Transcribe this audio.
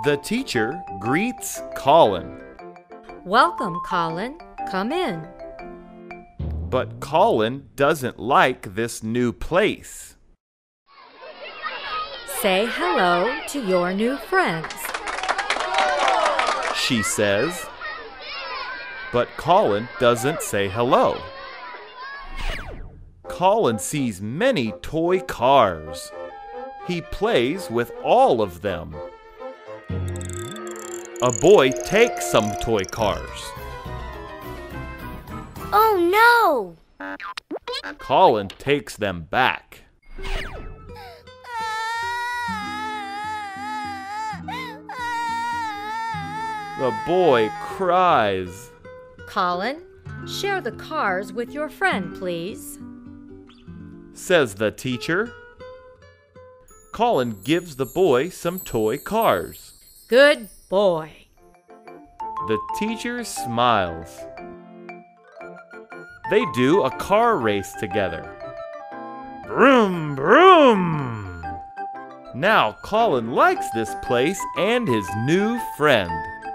The teacher greets Colin. Welcome, Colin. Come in. But Colin doesn't like this new place. Say hello to your new friends, She says. But Colin doesn't say hello. Colin sees many toy cars. He plays with all of them. A boy takes some toy cars. Oh no! Colin takes them back. The boy cries. Colin, share the cars with your friend, please. Says the teacher. Colin gives the boy some toy cars. Good boy. The teacher smiles. They do a car race together. Vroom, vroom! Now Colin likes this place and his new friend.